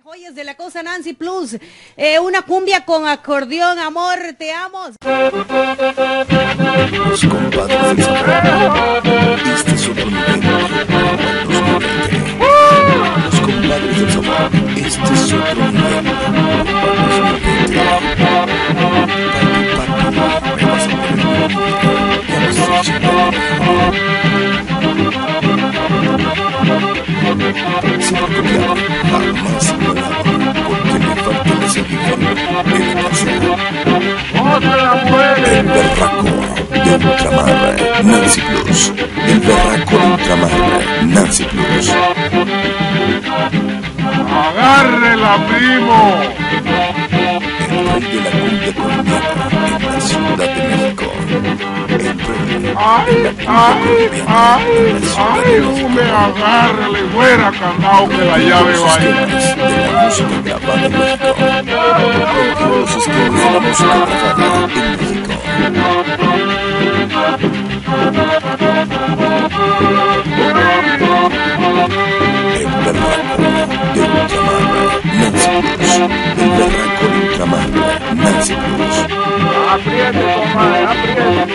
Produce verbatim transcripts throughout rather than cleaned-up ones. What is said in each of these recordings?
joyas de la cosa Nancy Plus. Eh, una cumbia con acordeón, amor, te amo. Los compadres del sabor. Este es otro nivel. dos mil veinte. Los compadres del sabor. Este es otro nivel. dos mil veinte. Papi, papi, me vas a poner cumbia. Ya me estoy chingando. Siempre copiado, jamás igualado, porque me falta el seguimiento de la canción. El berraco de ultramar, Nancy Plus. El berraco de ultramar, Nancy Plus. ¡Agárrela, primo! El rey de la cumbia colombiana en la Ciudad de México. El rey ¡Ay, de la cumbia ay, colombiana ay! en la Ciudad ¡Ay, de México. hombre, agárrele! ¡Fuera, candado, que la llave Los va a ir! esquemas de la música grabada en México. Rompió los esquemas de la música grabada en México. El berraco de ultramar, Nancy Plus. El berraco de ultramar, Nancy Plus. ¡Apriete, compadre, apriete!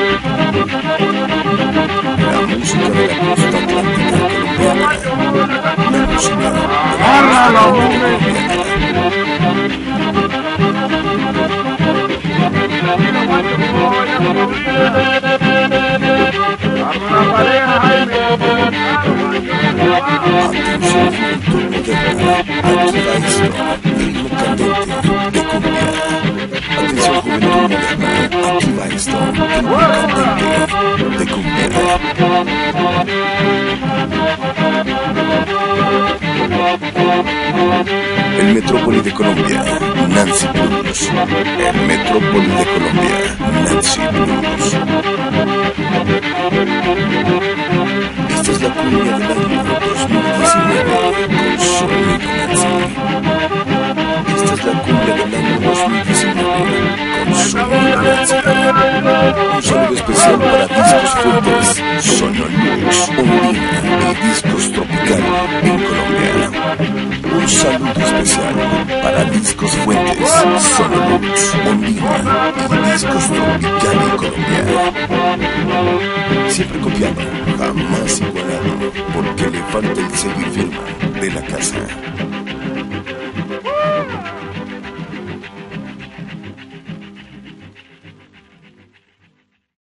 La música de la costa atlántica colombiana. La música de la ¡Agárrala, costa hombre! ¡Agarra la pareja, Jaime! Atención, juventud moderna, aquí va esto, ritmo candente de cumbia. Atención, juventud moderna, aquí va esto, ritmo candente de cumbia. El Metrópoli de Colombia, Nancy Plus. El Metrópoli de Colombia, Nancy Plus. Esta es la cumbia del año dos mil diecinueve con Sonido Nancy. Esta es la cumbia del año dos mil diecinueve con Sonido Nancy. Un saludo especial para Discos Fuentes, Sonolux, Ondina y Discos Tropical en Colombia. Un saludo especial para Discos Fuentes, Sonolux, Ondina y Discos Tropical en Colombia. Siempre copiado, jamás igualado, porque le falta el sello y firma de la casa.